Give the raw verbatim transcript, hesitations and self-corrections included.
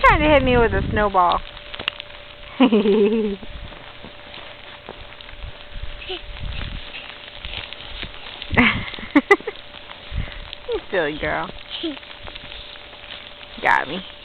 trying to hit me with a snowball. You silly girl. Got me.